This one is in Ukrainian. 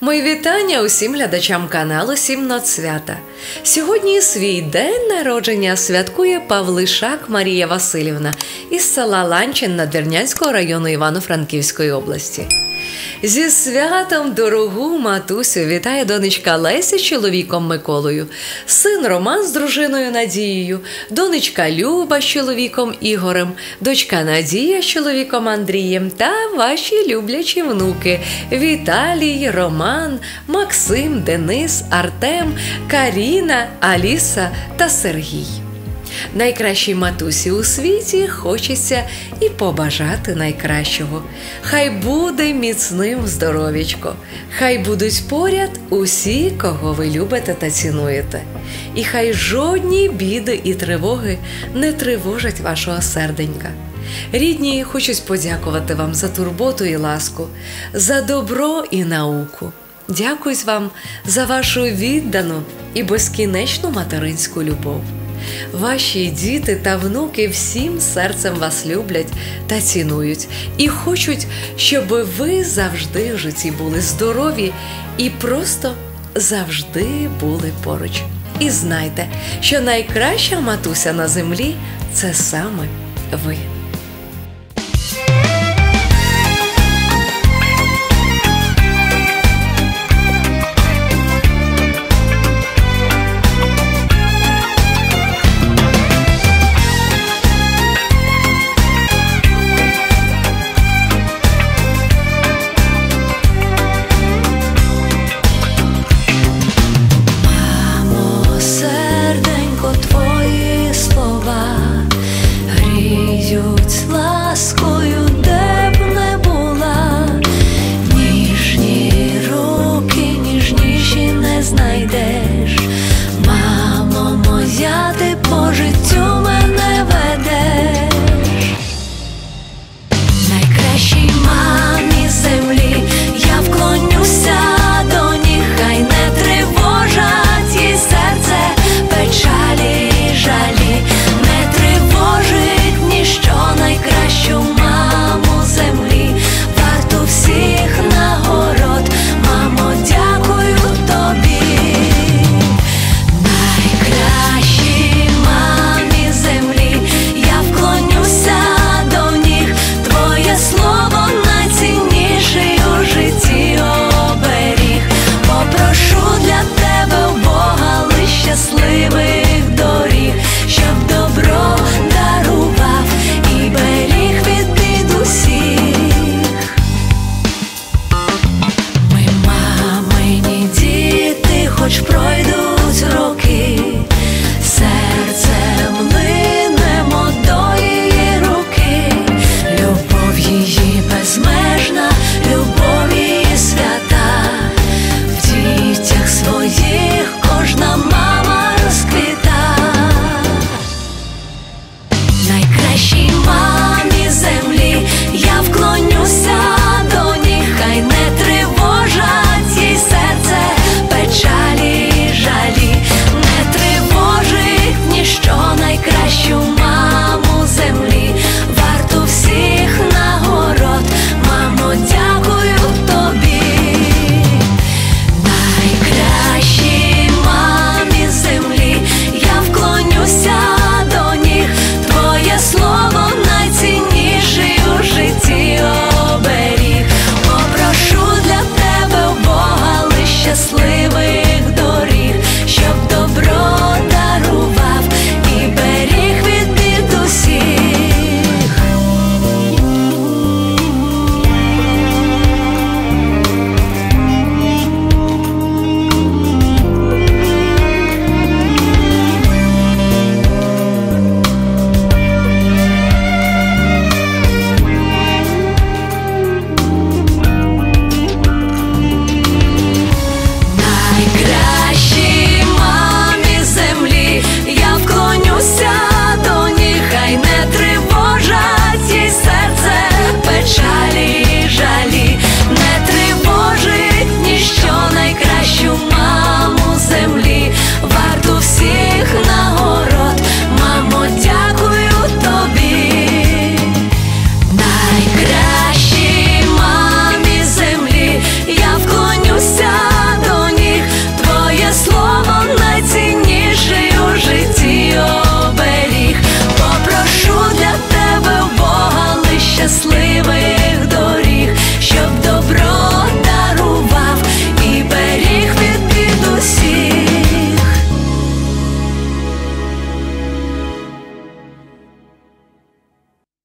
Мої вітання усім глядачам каналу «7 Сьогодні свій день народження святкує Павлишак Марія Василівна із села Ланчин Надвірнянського району Івано-Франківської області. Зі святом дорогу матусю вітає донечка Леся з чоловіком Миколою, син Роман з дружиною Надією, донечка Люба з чоловіком Ігорем, дочка Надія з чоловіком Андрієм та ваші люблячі внуки Віталій, Роман, Максим, Денис, Артем, Каріна, Аліса та Сергій. Найкращій матусі у світі хочеться і побажати найкращого. Хай буде міцним здоров'ячко, хай будуть поряд усі, кого ви любите та цінуєте. І хай жодні біди і тривоги не тривожать вашого серденька. Рідні, хочуть подякувати вам за турботу і ласку, за добро і науку. Дякую вам за вашу віддану і безкінечну материнську любов. Ваші діти та внуки всім серцем вас люблять та цінують і хочуть, щоб ви завжди в житті були здорові і просто завжди були поруч. І знайте, що найкраща матуся на землі – це саме ви. Ласкою, де б не була, ніжні руки, ніжніші не знайдеш. Мамо моя, ти по життю мене ведеш. Найкращій мамі землі я вклонюся до ніг, хай не тривожать їй серце печалі і жалі, не тривожить ніщо найкращу маму землі, варту всіх нагород, мамо, дякую тобі. Найкращій мамі землі я вклонюся до ніг, твоє слово найцінніший у житті оберіг. Попрошу для тебе у Бога лиш щасливих доріг, щоб добро дарував і беріг від бід усіх. Ми мамині діти, хоч пройду